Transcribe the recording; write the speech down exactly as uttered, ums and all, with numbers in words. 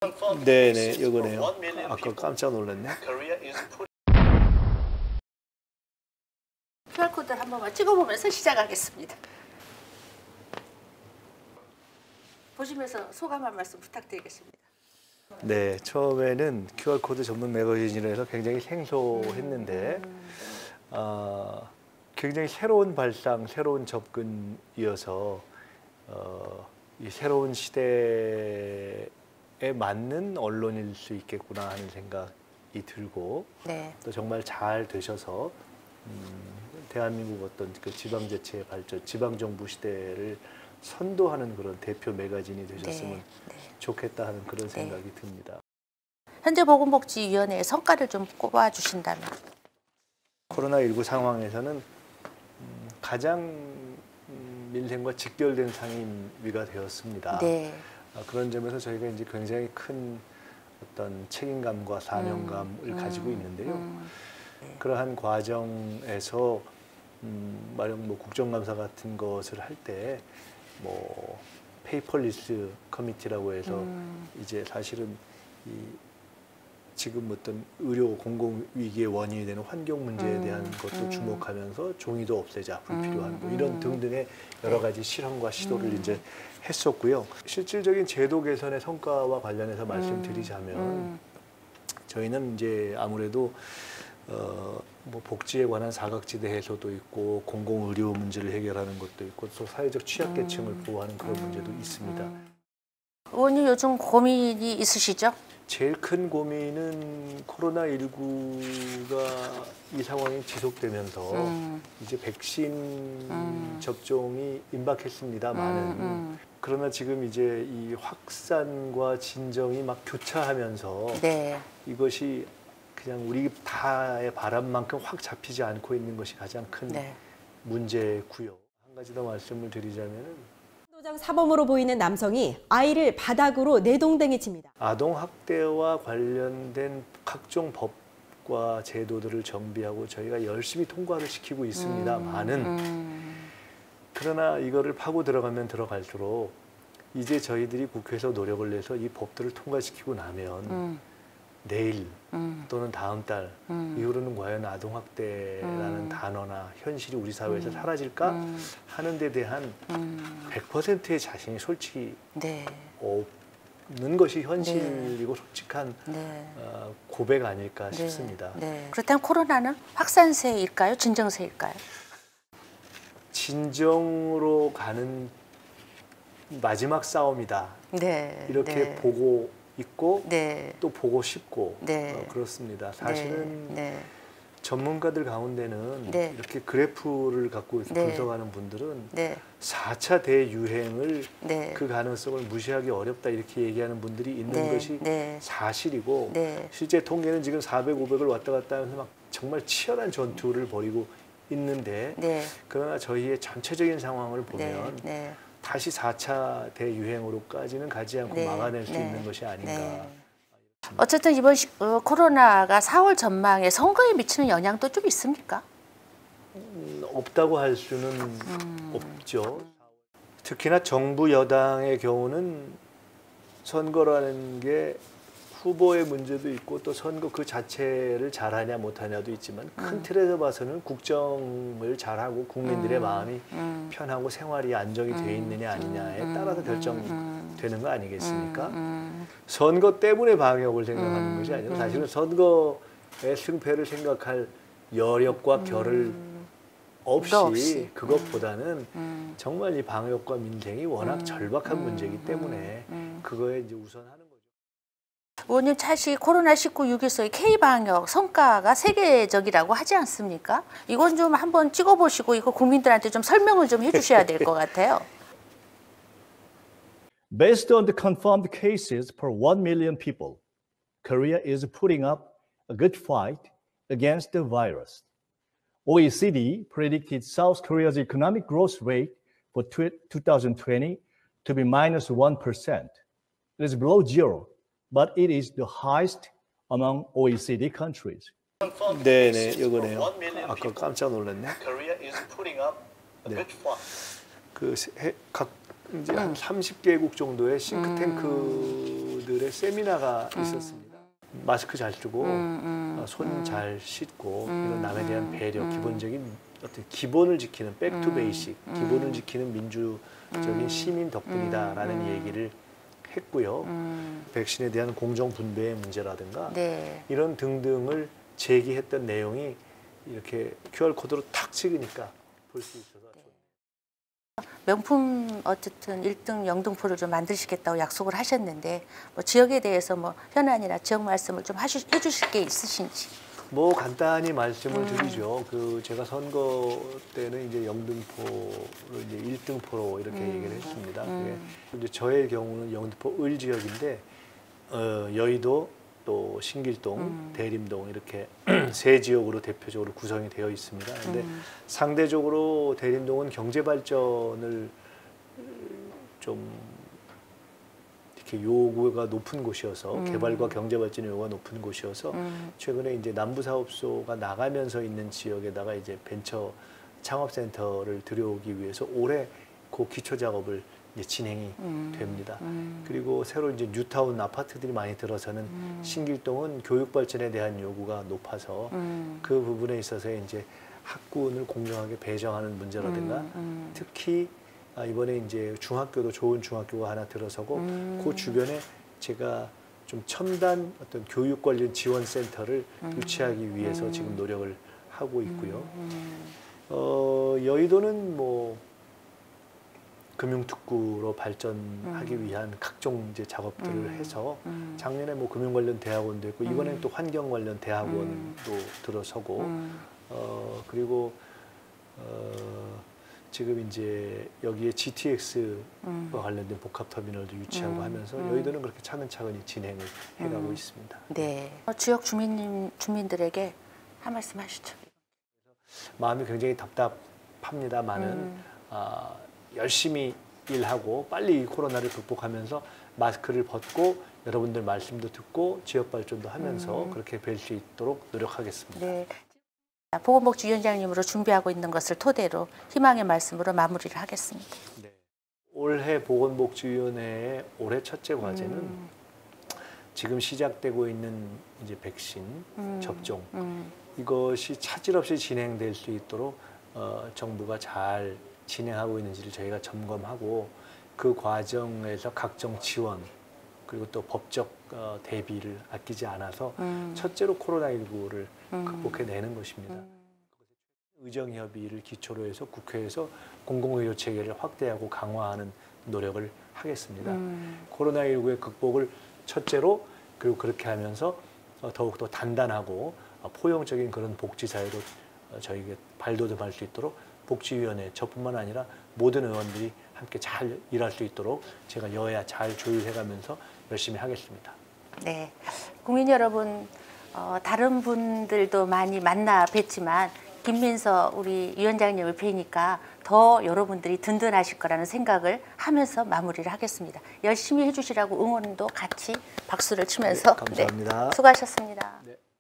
네네, 이거네요. 아까 깜짝 놀랐네. 큐알코드를 한 번만 찍어보면서 시작하겠습니다. 보시면서 소감 한 말씀 부탁드리겠습니다. 네, 처음에는 큐알코드 전문 매거진이라서 굉장히 생소했는데 음. 어, 굉장히 새로운 발상, 새로운 접근이어서 어, 이 새로운 시대에 맞는 언론일 수 있겠구나 하는 생각이 들고 네. 또 정말 잘 되셔서 음, 대한민국 어떤 그 지방자치의 발전, 지방정부 시대를 선도하는 그런 대표 매거진이 되셨으면 네, 네. 좋겠다 하는 그런 네. 생각이 듭니다. 현재 보건복지위원회의 성과를 좀 꼽아주신다면? 코로나십구 상황에서는 음, 가장 음, 민생과 직결된 상임위가 되었습니다. 네. 아, 그런 점에서 저희가 이제 굉장히 큰 어떤 책임감과 사명감을 음, 가지고 음, 있는데요. 음. 네. 그러한 과정에서 음, 마련 뭐 국정감사 같은 것을 할 때 뭐 페이퍼리스 커미티라고 해서 음. 이제 사실은 이 지금 어떤 의료 공공 위기의 원인이 되는 환경 문제에 음, 대한 것도 음. 주목하면서 종이도 없애자 불필요한 음, 뭐 이런 음. 등등의 여러 가지 실험과 시도를 음. 이제 했었고요. 실질적인 제도 개선의 성과와 관련해서 말씀드리자면 음. 저희는 이제 아무래도 어, 뭐 복지에 관한 사각지대 해소도 있고 공공 의료 문제를 해결하는 것도 있고 또 사회적 취약계층을 음. 보호하는 그런 문제도 음. 있습니다. 음. 의원님 요즘 고민이 있으시죠? 제일 큰 고민은 코로나십구가 이 상황이 지속되면서 음. 이제 백신 음. 접종이 임박했습니다만은 음, 음. 그러나 지금 이제 이 확산과 진정이 막 교차하면서 네. 이것이 그냥 우리 다의 바람만큼 확 잡히지 않고 있는 것이 가장 큰 네. 문제고요. 한 가지 더 말씀을 드리자면은 도장 사범으로 보이는 남성이 아이를 바닥으로 내동댕이 칩니다. 아동 학대와 관련된 각종 법과 제도들을 정비하고 저희가 열심히 통과를 시키고 있습니다만은 음, 음. 그러나 이거를 파고 들어가면 들어갈수록 이제 저희들이 국회에서 노력을 내서 이 법들을 통과시키고 나면 음. 내일 음. 또는 다음 달 음. 이후로는 과연 아동학대라는 음. 단어나 현실이 우리 사회에서 음. 사라질까 음. 하는 데 대한 음. 백 퍼센트의 자신이 솔직히 네. 없는 것이 현실이고 솔직한 네. 어, 고백 아닐까 네. 싶습니다. 네. 그렇다면 코로나는 확산세일까요? 진정세일까요? 진정으로 가는 마지막 싸움이다. 네. 이렇게 네. 보고 있고 네. 또 보고 싶고 네. 어, 그렇습니다. 사실은 네. 네. 전문가들 가운데는 네. 이렇게 그래프를 갖고 있어 네. 분석하는 분들은 네. 사 차 대유행을 네. 그 가능성을 무시하기 어렵다 이렇게 얘기하는 분들이 있는 네. 것이 네. 사실이고 네. 실제 통계는 지금 사백, 오백을 왔다 갔다 하면서 막 정말 치열한 전투를 벌이고 있는데 네. 그러나 저희의 전체적인 상황을 보면 네. 네. 다시 사 차 대유행으로까지는 가지 않고 네. 막아낼 수 네. 있는 것이 아닌가. 네. 어쨌든 이번 시, 어, 코로나가 사월 전망에 선거에 미치는 영향도 좀 있습니까? 음, 없다고 할 수는 음. 없죠. 특히나 정부 여당의 경우는 선거라는 게 후보의 문제도 있고 또 선거 그 자체를 잘하냐 못하냐도 있지만 큰 음. 틀에서 봐서는 국정을 잘하고 국민들의 음. 마음이 음. 편하고 생활이 안정이 음. 돼 있느냐 아니냐에 음. 따라서 음. 결정되는 거 아니겠습니까? 음. 음. 선거 때문에 방역을 생각하는 음. 것이 아니라 음. 사실은 선거의 승패를 생각할 여력과 결을 음. 없이, 없이. 그것보다는 음. 정말 이 방역과 민생이 워낙 음. 절박한 음. 문제이기 때문에 음. 그거에 이제 우선하는 거죠. 의원님 사실 코로나십구 유기소의 K방역 성과가 세계적이라고 하지 않습니까? 이건 좀 한번 찍어보시고 이거 국민들한테 좀 설명을 좀 해주셔야 될 것 같아요. Based on the confirmed cases per one million people, Korea is putting up a good fight against the virus. O E C D predicted South Korea's economic growth rate for twenty twenty to be minus one percent. It is below zero, but it is the highest among O E C D countries. 네네, 이거네요. 아까 깜짝 놀랐네. 네. 그 각 이제 한 삼십 개국 정도의 싱크탱크들이 의원들의 세미나가 있었습니다. 마스크 잘 쓰고 음, 음, 손 잘 음. 씻고 음, 이런 남에 대한 배려, 음. 기본적인 어떤 기본을 지키는 백투 음, 베이식, 음. 기본을 지키는 민주적인 음. 시민 덕분이다라는 음. 얘기를 했고요. 음. 백신에 대한 공정 분배의 문제라든가 네. 이런 등등을 제기했던 내용이 이렇게 큐알 코드로 탁 찍으니까 볼 수 있어서 좋네요. 명품 어쨌든 일 등 영등포를 좀 만드시겠다고 약속을 하셨는데 뭐 지역에 대해서 뭐 현안이나 지역 말씀을 좀 하시, 해주실 게 있으신지. 뭐 간단히 말씀을 음. 드리죠. 그 제가 선거 때는 이제 영등포를 이제 일 등포로 이렇게 음. 얘기를 했습니다. 음. 그게 이제 저의 경우는 영등포 을 지역인데 어, 여의도 또 신길동, 음. 대림동 이렇게 세 지역으로 대표적으로 구성이 되어 있습니다. 근데 음. 상대적으로 대림동은 경제 발전을 좀 이렇게 요구가 높은 곳이어서 음. 개발과 경제 발전의 요구가 높은 곳이어서 음. 최근에 이제 남부 사업소가 나가면서 있는 지역에다가 이제 벤처 창업 센터를 들여오기 위해서 올해 그 기초 작업을 이제 진행이 음. 됩니다. 음. 그리고 새로 이제 뉴타운 아파트들이 많이 들어서는 음. 신길동은 교육 발전에 대한 요구가 높아서 음. 그 부분에 있어서 이제 학군을 공정하게 배정하는 문제라든가 음. 음. 특히 아, 이번에 이제 중학교도 좋은 중학교가 하나 들어서고 음. 그 주변에 제가 좀 첨단 어떤 교육 관련 지원 센터를 음. 유치하기 위해서 음. 지금 노력을 하고 있고요. 음. 어, 여의도는 뭐 금융특구로 발전하기 음. 위한 각종 이제 작업들을 음. 해서 음. 작년에 뭐 금융 관련 대학원도 있고 이번에는 음. 또 환경 관련 대학원도 음. 들어서고 음. 어, 그리고 어, 지금 이제 여기에 지티엑스와 음. 관련된 복합터미널도 유치하고 음. 하면서 음. 여의도는 그렇게 차근차근히 진행을 해가고 음. 있습니다. 네. 어, 지역 주민 주민들에게 한 말씀 하시죠. 마음이 굉장히 답답합니다만은 음. 아, 열심히 일하고 빨리 이 코로나를 극복하면서 마스크를 벗고 여러분들 말씀도 듣고 지역 발전도 하면서 음. 그렇게 뵐 수 있도록 노력하겠습니다. 네. 보건복지위원장님으로 준비하고 있는 것을 토대로 희망의 말씀으로 마무리를 하겠습니다. 네. 올해 보건복지위원회의 올해 첫째 과제는 음. 지금 시작되고 있는 이제 백신 음. 접종 음. 이것이 차질 없이 진행될 수 있도록 어, 정부가 잘 진행하고 있는지를 저희가 점검하고 그 과정에서 각종 지원 그리고 또 법적 어, 대비를 아끼지 않아서 음. 첫째로 코로나십구를 음. 극복해내는 것입니다. 음. 의정협의를 기초로 해서 국회에서 공공의료 체계를 확대하고 강화하는 노력을 하겠습니다. 음. 코로나십구의 극복을 첫째로 그리고 그렇게 하면서 어, 더욱더 단단하고 어, 포용적인 그런 복지 사회로 어, 저희가 발돋움할 수 있도록 복지위원회 저뿐만 아니라 모든 의원들이 함께 잘 일할 수 있도록 제가 여야 잘 조율해가면서 열심히 하겠습니다. 네, 국민 여러분, 어, 다른 분들도 많이 만나 뵀지만 김민서 우리 위원장님을 뵈니까 더 여러분들이 든든하실 거라는 생각을 하면서 마무리를 하겠습니다. 열심히 해주시라고 응원도 같이 박수를 치면서 네, 감사합니다. 네, 수고하셨습니다. 네.